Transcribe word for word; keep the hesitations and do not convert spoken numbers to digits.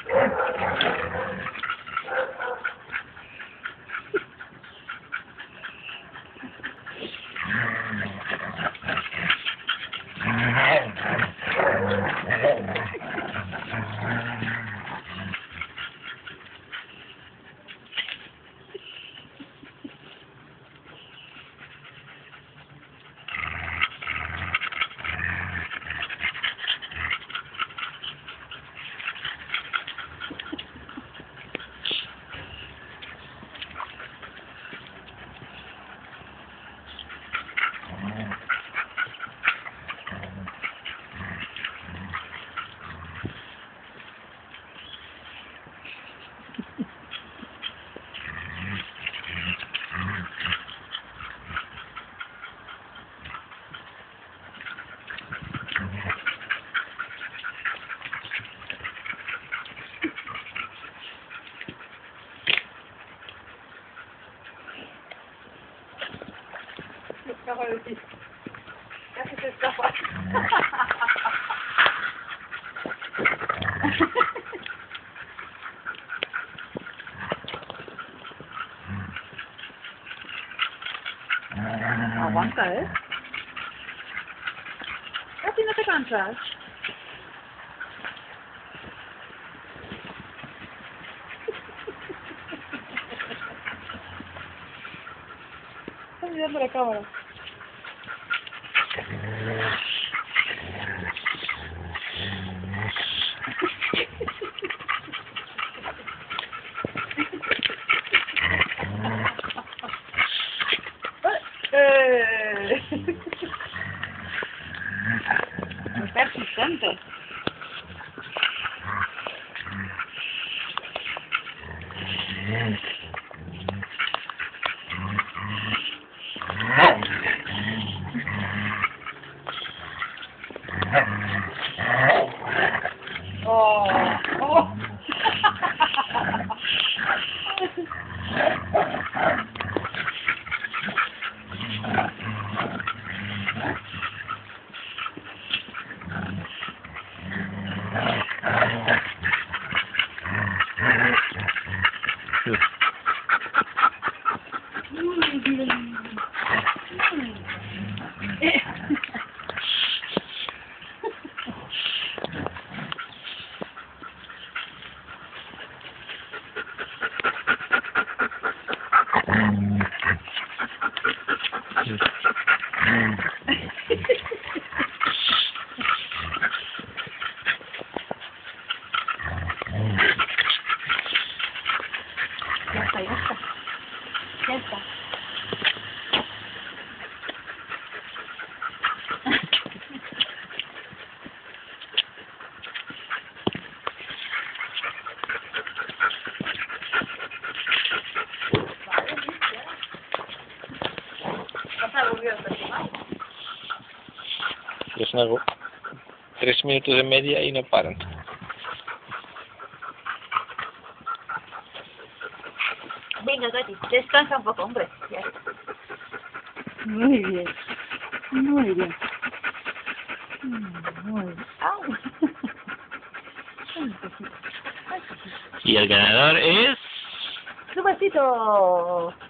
Acaba de decir, casi se escapa. Aguanta, ¿eh? Casi no te cansas. Está mirando la cámara. ¡Eh! Muy persistente. Oh, oh. Ya está, ya está. Ya está. Es algo, tres minutos de media y no paran. Venga, Katy, descansa un poco, hombre. Ya. Muy bien. Muy bien. Muy bien. ¡Au! Y el ganador es... ¡Su besito!